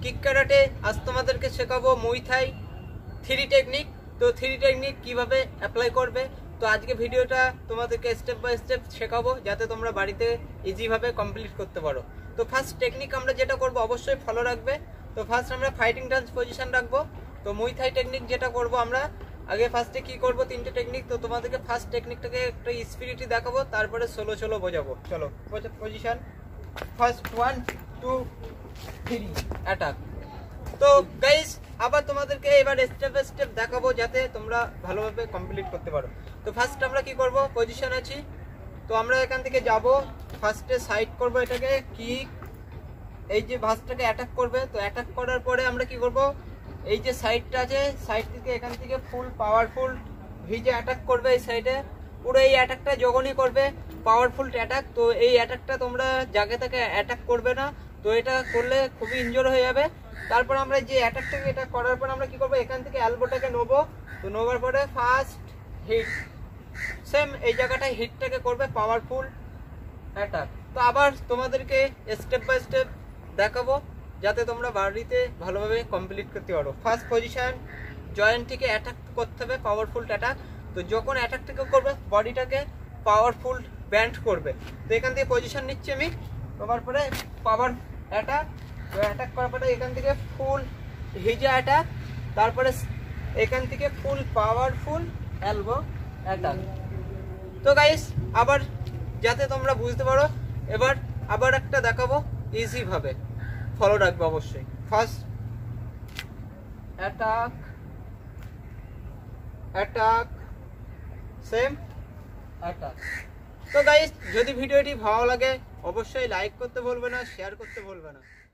Kick karate আজ তোমাদেরকে শেখাবো মুই থাই 3 টেকনিক। তো 3 টেকনিক কিভাবে অ্যাপ্লাই করবে, তো আজকে ভিডিওটা তোমাদেরকে স্টেপ বাই স্টেপ শেখাবো যাতে তোমরা বাড়িতে ইজিভাবে কমপ্লিট করতে পারো। তো ফার্স্ট টেকনিক আমরা যেটা করব অবশ্যই ফলো রাখবে। তো ফার্স্ট আমরা ফাইটিং ডান্স পজিশন রাখবো। তো মুই থাই টেকনিক যেটা করব আমরা আগে ফার্স্টে কি করব 3টে টেকনিক। তো তোমাদেরকে ফার্স্ট টেকনিকটাকে একটা স্পিরিটই দেখাবো, তারপরে সোলো বোঝাবো। চলো পজিশন ফার্স্ট 1 2 3 অ্যাটাক। তো গাইস আবার তোমাদেরকে এবার স্টেপ বাই স্টেপ দেখাবো যাতে তোমরা ভালোভাবে কমপ্লিট করতে পারো। তো ফার্স্ট আমরা কি করব, পজিশন আছি, তো আমরা এখান থেকে যাব, ফার্স্টে সাইড করব এটাকে কিক, এই যে ভাঁজটাকে অ্যাটাক করবে। তো অ্যাটাক করার পরে আমরা কি করব, এই যে সাইডটা আছে সাইড থেকে এখান থেকে ফুল পাওয়ারফুল ভিজে অ্যাটাক করবে এই সাইডে। পুরো এই অ্যাটাকটা যখনই করবে পাওয়ারফুল অ্যাটাক। তো এই অ্যাটাকটা তোমরা জায়গা থেকে অ্যাটাক করবে না, তো এটা করলে খুবই ইনজোর হয়ে যাবে। তারপর আমরা যে অ্যাটাকটাকে এটা করার পর আমরা কি করব, এখান থেকে এলবোটাকে নেবো। তো নেবার পরে ফার্স্ট হিট, সেম এই জায়গাটায় হিটটাকে করবে পাওয়ারফুল অ্যাটাক। তো আবার তোমাদেরকে স্টেপ বাই স্টেপ দেখাবো যাতে তোমরা বাড়িতে ভালোভাবে কমপ্লিট করতে পারো। ফার্স্ট পজিশন জয়েন্ট থেকে অ্যাটাক করতে হবে পাওয়ারফুল অ্যাটাক। তো যখন অ্যাটাকটাকে করবে বডিটাকে পাওয়ারফুল ব্যান্ড করবে। তো এখান থেকে পজিশন নিচ্ছি আমি, তোমার পরে পাওয়ার অ্যাটাক। তো অ্যাটাক করার পরে এখান থেকে ফুল হিজা অ্যাটাক, তারপরে এখান থেকে ফুল পাওয়ারফুল এলবো অ্যাটাক। তো গাইস আবার যাতে তোমরা বুঝতে পারো এবার আবার একটা দেখাবো, ইজি ভাবে ফলো রাখবে অবশ্যই। First attack attack same attack. তো গাইস যদি ভিডিওটি ভালো লাগে অবশ্যই লাইক করতে ভুলবে না, শেয়ার করতে ভুলবে না।